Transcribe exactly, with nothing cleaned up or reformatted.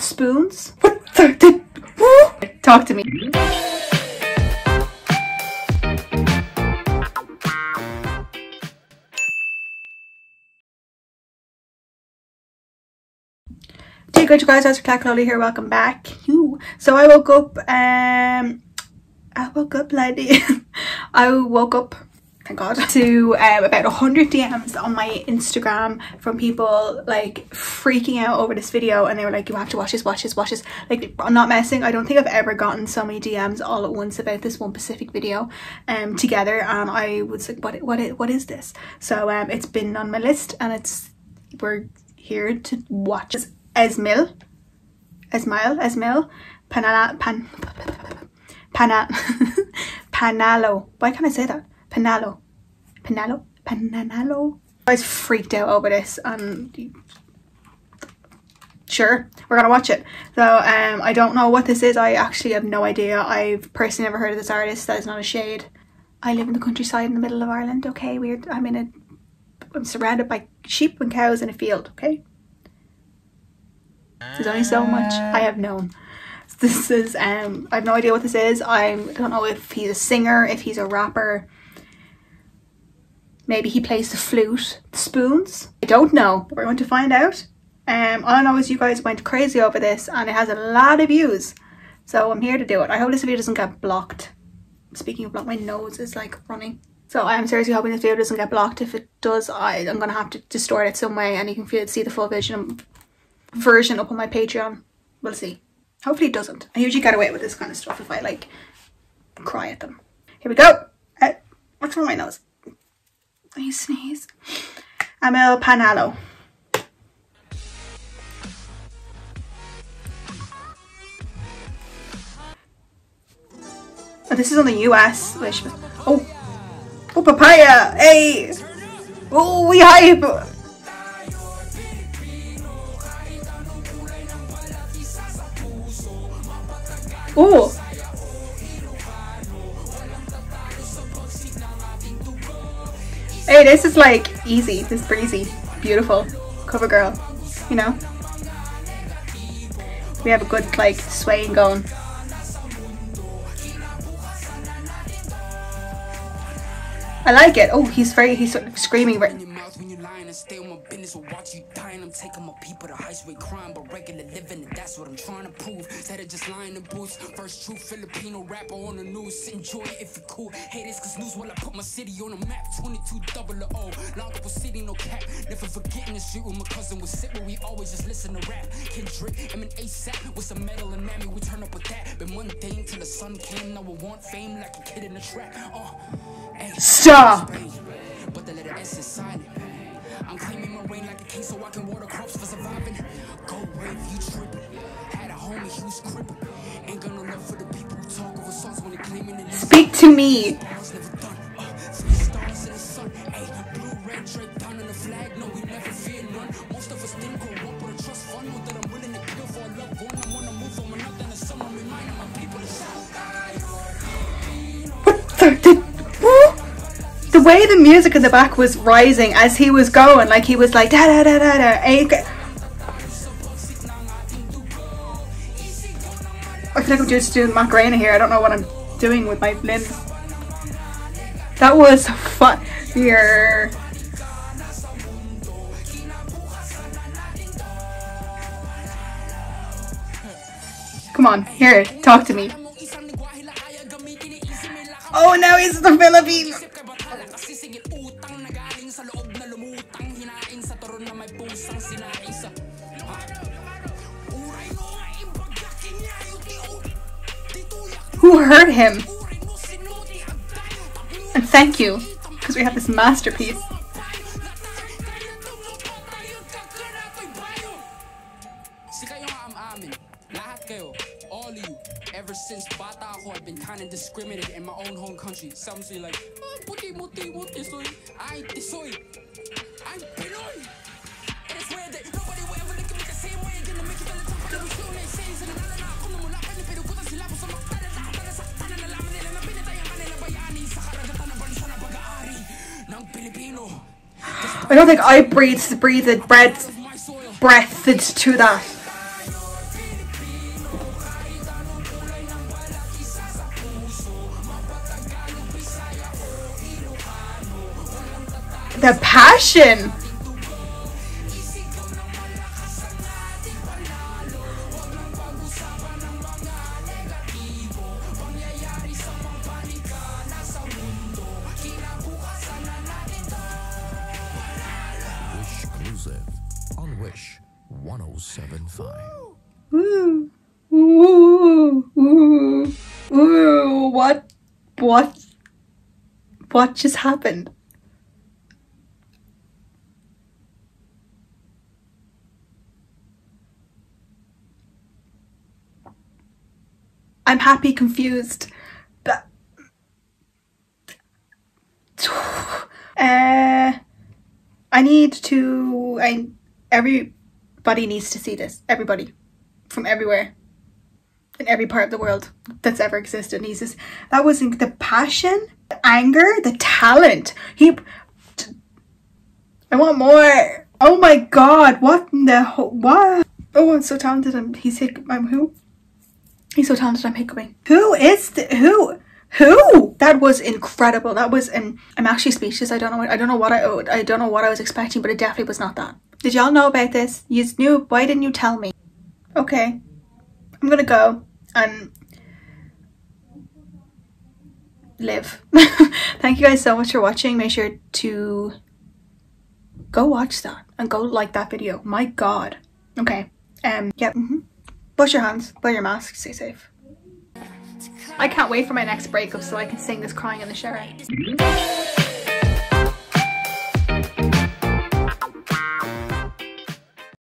spoons. What the, the talk to me. Hey good you guys, Esther Takaloli here, welcome back. Ooh. So I woke up, um, I woke up lady. I woke up, thank God, to um, about one hundred D Ms on my Instagram from people like freaking out over this video, and they were like, you have to watch this, watch this, watch this. Like, I'm not messing, I don't think I've ever gotten so many D Ms all at once about this one specific video um, together, and I was like, what, what, what is this? So um, it's been on my list, and it's, we're here to watch this. Esmil, Esmail, Esmil, Panala, Pan, Pana, Panalo. Why can't I say that? Panalo, Panalo, Panalo. I was freaked out over this, and sure, we're gonna watch it. So um, I don't know what this is. I actually have no idea. I've personally never heard of this artist. That is not a shade. I live in the countryside in the middle of Ireland. Okay, weird. I'm in a. I'm surrounded by sheep and cows in a field. Okay. There's only so much I have known. This is, um, I have no idea what this is. I don't know if he's a singer, if he's a rapper. Maybe he plays the flute, the spoons. I don't know. We're going to find out. Um, all I know is you guys went crazy over this, and it has a lot of views. So I'm here to do it. I hope this video doesn't get blocked. Speaking of blocked, my nose is like running. So I am seriously hoping this video doesn't get blocked. If it does, I, I'm going to have to distort it some way, and you can feel, see the full vision version up on my Patreon. We'll see. Hopefully it doesn't. I usually get away with this kind of stuff if I like cry at them. Here we go. Uh, what's wrong with my nose? I sneeze. Esmil Panalo. Oh, this is on the U S. Oh, oh, papaya. Hey. Oh, we hype. Oh, hey, this is like easy, this is breezy, beautiful cover girl, you know. We have a good like swaying going. I like it. Oh, he's very, he's sort of screaming right. Stay on my business or watch you dying. I'm taking my people to high rate crime, but regular living, and that's what I'm trying to prove. Instead of just lying in boots. First true Filipino rapper on the news. Enjoy it if you cool. Haters cause news while I put my city on the map. twenty-two double O. Long up city, no cap. Never forgetting the street where my cousin was sit, where we always just listen to rap. Kendrick, I'm an ASAP with some metal and mammy. We turn up with that. Been mundane till the sun came. Now I want fame like a kid in the trap. Uh, hey, stop. But the letter S is silent. I'm claiming my reign like a king so I can water crops for surviving. Go rave, you tripping. Had a homie, he was crippled. Ain't got no love for the people who talk over songs when they claiming it. Speak to me. Three stars in the sun. Hey, blue, red, draped down on the flag. No, we never fear none. Most of us didn't grow up with a trust fund. Know that I'm willing to kill for a loved one. I wanna move from another to someone reminding my people to shout. What the? The way the music in the back was rising as he was going, like he was like da da da da da. I feel like I'm just doing Macarena here. I don't know what I'm doing with my limbs. That was fun. Here. Come on, here, talk to me. Oh, now he's the Philippines. Who hurt him? And thank you, because we have this masterpiece. All of you, ever since bata ako, I've been kind of discriminated in my own home country. Some say like, puti muti muti soy, ay tisoy, I'm Pinoy. And it's weird that nobody will ever look at me the same way. Gonna make you feel the top of the show. They say sila na na ako na mula pa ni pero kuta sila ko sa maktada na kada sa kana na laman nila na pinatayang kanila bayani sa karagatan ng bansa na pag-aari ng Pilipino. I don't think I breathed breathed breath breathed to that. The passion. On Wish one oh seven point five. Ooh. Ooh. Ooh. Ooh. What? What? What just happened? I'm happy, confused. But uh I need to I everybody needs to see this. Everybody from everywhere in every part of the world that's ever existed needs this. That was the passion, the anger, the talent. He I want more. Oh my god, what in the ho what? Oh, I'm so talented. I'm he's hic I'm who? He's so talented, I'm hiccuping. Who is the who? Who? That was incredible. That was and I'm actually speechless. I don't know what I don't know what I owed. I don't know what I was expecting, but it definitely was not that. Did y'all know about this? You knew. Why didn't you tell me? Okay. I'm gonna go and live. Thank you guys so much for watching. Make sure to go watch that and go like that video. My god. Okay. Um yeah. Mm-hmm. Wash your hands, wear your mask, stay safe. I can't wait for my next breakup so I can sing this crying in the shower.